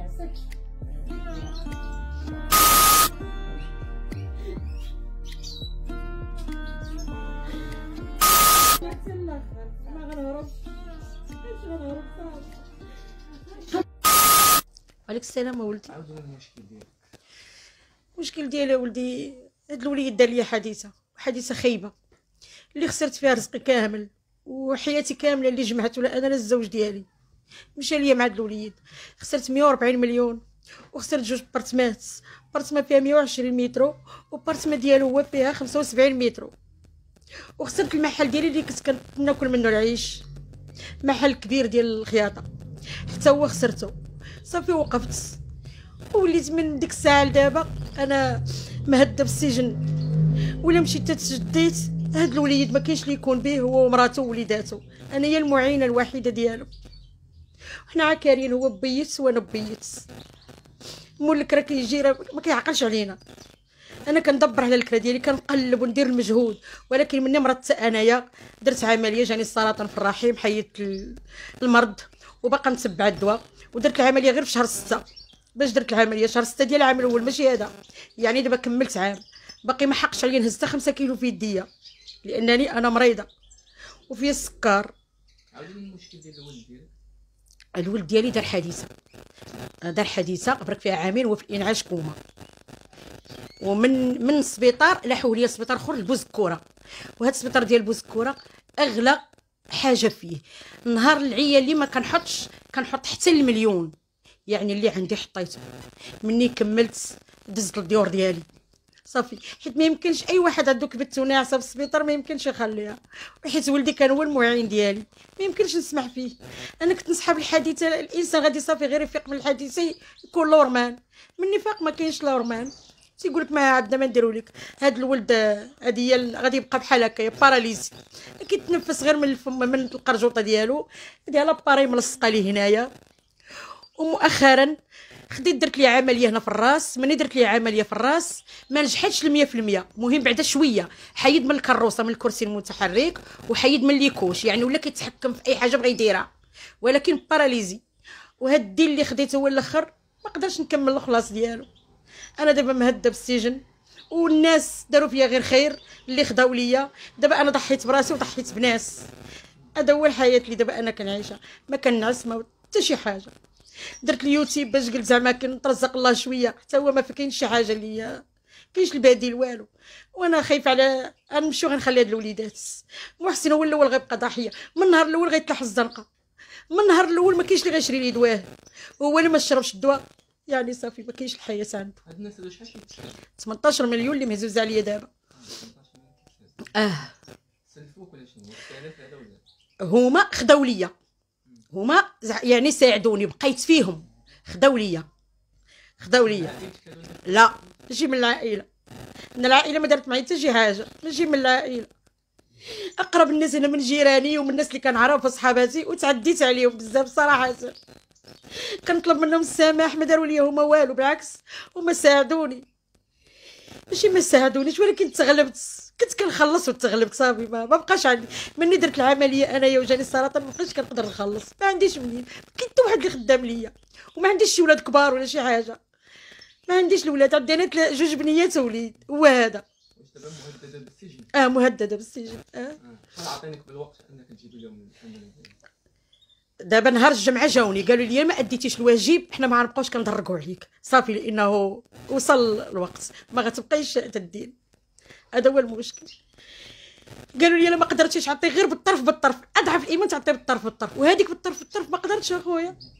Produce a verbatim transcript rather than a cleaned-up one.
عليك السلامة ولدي. المشكل ديالك؟ المشكل ديالي ولدي هاد الوليد دار لي حادثة، حادثة خايبة اللي خسرت فيها رزقي كامل وحياتي كاملة اللي جمعت، ولا انا لا الزوج ديالي مشى ليا مع هاد الوليد. خسرت مية وربعين مليون وخسرت جوج بارتمات، بارتما فيها مية وعشرين مترو وبارتما ديالو هو فيها خمسة وسبعين مترو، وخسرت المحل ديالي اللي كنت كناكل منه العيش، محل كبير ديال الخياطة حتى هو خسرته. صافي وقفت وليت من ديك الساعه لدابا انا مهده بالسجن، ولا مشيت تجديت هاد الوليد ما كاينش اللي يكون به، هو ومراته ووليداته، انا هي المعينه الوحيده ديالو. حنا عاكارين، هو بيت وانا بيت، مولك راه كيجي ما كيعقلش علينا. انا كندبر على الكرا ديالي، كنقلب وندير المجهود، ولكن مني مرضت انايا درت عمليه، جاني السرطان في الرحم، حيدت المرض وباقا نتبع الدواء، ودرت العمليه غير في شهر ستة. باش درت العمليه شهر ستة ديال العام الاول ماشي هذا، يعني دابا كملت عام باقي ما حقش عليا نهز حتى خمسة كيلو في يديا، لانني انا مريضه وفيا السكر. عاودي المشكل ديال الولد ديالك. الولد ديالي دار حادثه، دار حادثه برك فيها عامين وهو في الانعاش كوما، ومن من السبيطار لاحوا ليا سبيطار اخر لبوزكوره، وهذا السبيطار ديال بوزكوره اغلى حاجه فيه. نهار العيا اللي ما كنحطش كنحط حتى المليون، يعني اللي عندي حطيته. مني كملت دزت الديور ديالي صافي، حيت ما يمكنش اي واحد عنده كبت وناعسه في السبيطار ما يمكنش يخليها، حيت ولدي كان هو المعين ديالي ما يمكنش نسمح فيه. انا كنت نسحب الحادثه، الانسان غادي صافي غير يفيق من الحادثه يكون لورمان، مني فاق ما كاينش لورمان، تيقول لك ما عندنا ما نديرو لك. هاد الولد هادي هي غادي يبقى بحال هكا باراليزي، كيتنفس غير من الفم من القرجوطه ديالو، هادي لاباري ملصقه ليه هنايا. ومؤخرا خديت درت لي عمليه هنا في الراس، ملي درت لي عمليه في الراس ما نجحتش ل مية في المية، مهم بعدا شويه حيد من الكروسه من الكرسي المتحرك وحيد من ليكوش، يعني ولا كيتحكم في اي حاجه بغى يديرها، ولكن باراليزي. وهاد الدين اللي خديته هو الاخر ما قدرش نكمل الخلاص ديالو. انا دابا مهده بالسجن والناس داروا فيا غير خير اللي خداو ليا، دابا انا ضحيت براسي وضحيت بناس، هذا هو الحياه اللي دابا انا كنعيشها، ما كنعس ما حتى شي حاجه. درت اليوتيوب باش قلت زعما كنترزق الله شويه، حتى هو ما كاينش شي حاجه اللي كاينش البديل والو، وانا خايفه على غنمشيو غنخلي هاد الوليدات. محسن هو الاول غيبقى ضحيه، من النهار الاول غيتلاح الزنقه، من النهار الاول ما كاينش اللي غيشري لي دواه، وهو اللي ما شربش الدواء يعني صافي ما كاينش الحياه عنده. هاد الناس هادو شحال كيتشري؟ ثمنطاش مليون اللي مهزوز عليا دابا. اه سلفوك ولا شنو؟ مستلف هذا ولا؟ هما خداو ليا، هما يعني ساعدوني، بقيت فيهم، خداو ليا خداو ليا لا ماشي من العائله، من العائله ما دارت معايا حتى شي حاجه، ماشي من العائله. اقرب الناس هنا من جيراني ومن الناس اللي كنعرف صحاباتي، وتعديت عليهم بزاف صراحه، كنطلب منهم السماح ما داروا لي هما والو، بالعكس هما ساعدوني، ماشي ما ساعدونيش ولكن تغلبت، كنت كنخلص وتغلبت صافي، ما, ما بقاش عندي. مني درت العمليه انايا وجاني السرطان ما بقيتش كنقدر نخلص، ما عنديش منين، كاين حتى واحد اللي خدام ليا، وما عنديش شي ولاد كبار ولا شي حاجه، ما عنديش الولاد، عندي انا جوج بنيات ووليد، هو هذا. واش دابا مهدده بالسجن؟ اه مهدده بالسجن. اه شحال عطينيك بالوقت انك تجيبي لهم العمليه؟ دابا نهار الجمعه جاوني قالوا لي ما اديتيش الواجب حنا ما غنبقاوش كنضرقوا عليك صافي، لانه وصل الوقت ما غتبقايش تدين، هذا هو المشكل. قالوا لي انا ما قدرتيش عطي غير بالطرف بالطرف، اضعف الايمان تعطي بالطرف بالطرف، وهذيك بالطرف بالطرف ما قدرتش اخويا.